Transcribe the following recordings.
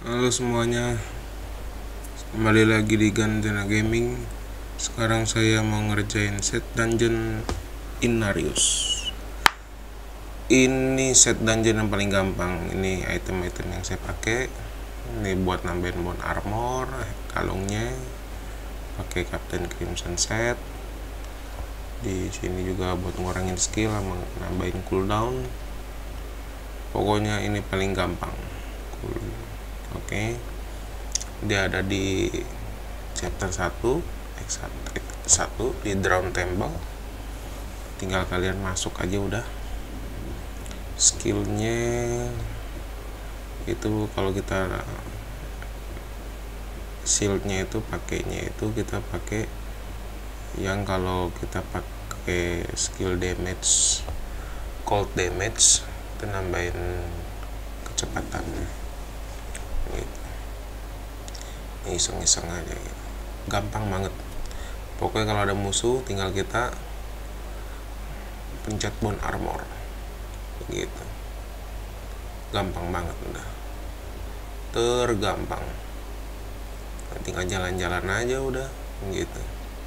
Halo semuanya, kembali lagi di Gantena Gaming. Sekarang saya mau ngerjain set dungeon Inarius. Ini set dungeon yang paling gampang. Ini item-item yang saya pakai. Ini buat nambahin bone armor, kalungnya pakai Captain Crimson set. Di sini juga buat ngurangin skill sama nambahin cooldown. Pokoknya ini paling gampang. Oke. Dia ada di chapter 1 X1 di Drown Temple. Tinggal kalian masuk aja udah. Skillnya itu kalau kita shieldnya itu pakainya itu kita pakai yang kalau kita pakai skill damage cold damage itu nambahin kecepatannya gitu. Iseng-iseng aja gitu. Gampang banget pokoknya. Kalau ada musuh tinggal kita pencet bone armor gitu, gampang banget udah, tergampang. Tinggal jalan-jalan aja udah gitu,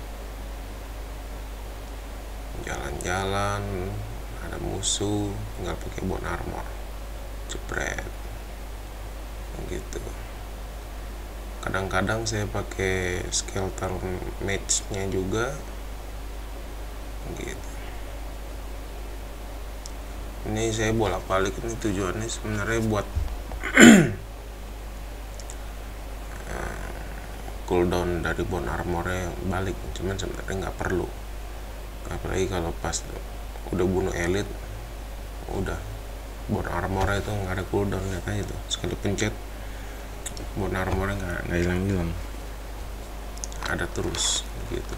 jalan-jalan ada musuh tinggal pakai bone armor jepret gitu. Kadang-kadang saya pakai skeleton mage nya juga gitu. Ini saya bolak-balik, ini tujuannya sebenarnya buat cooldown dari bone armornya balik, cuman sebenarnya nggak perlu, apalagi kalau pas udah bunuh elite udah bone armornya itu nggak ada cooldown. Lihat aja tuh, sekali pencet bone armornya nggak hilang-hilang, ada terus gitu.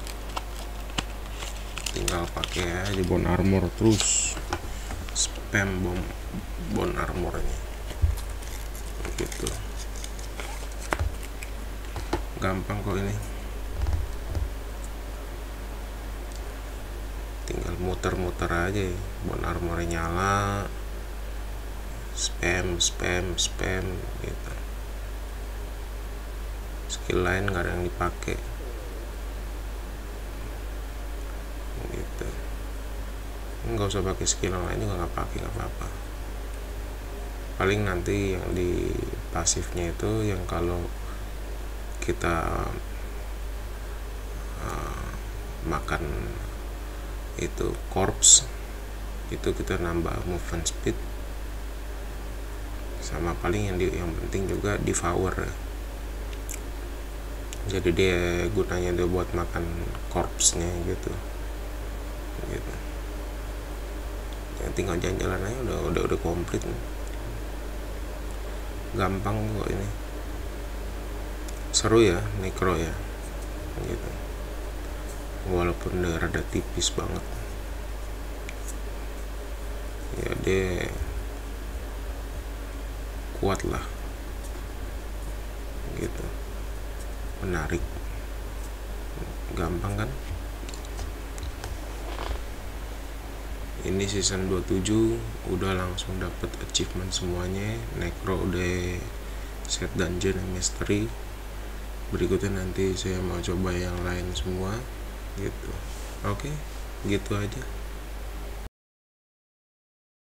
Tinggal pakai aja bone armor terus, spam bone armornya gitu. Gampang kok ini, tinggal muter-muter aja, bone armornya nyala, spam gitu. Skill lain nggak ada yang dipakai gitu. Nggak usah pakai skill lain juga, nggak pakai, nggak apa-apa. Paling nanti yang di pasifnya itu yang kalau kita makan itu corpse itu kita nambah movement speed, sama paling yang penting juga devour. Jadi dia gunanya dia buat makan corpse-nya gitu. Ya, tinggal jalan-jalan aja udah komplit. Gampang kok ini, seru ya necro ya gitu, walaupun dia rada tipis banget ya, dia kuat lah gitu, menarik, gampang kan. Ini season 27 udah langsung dapet achievement semuanya. Necro udah set dungeon and mystery. Berikutnya nanti saya mau coba yang lain semua gitu. Oke, gitu aja.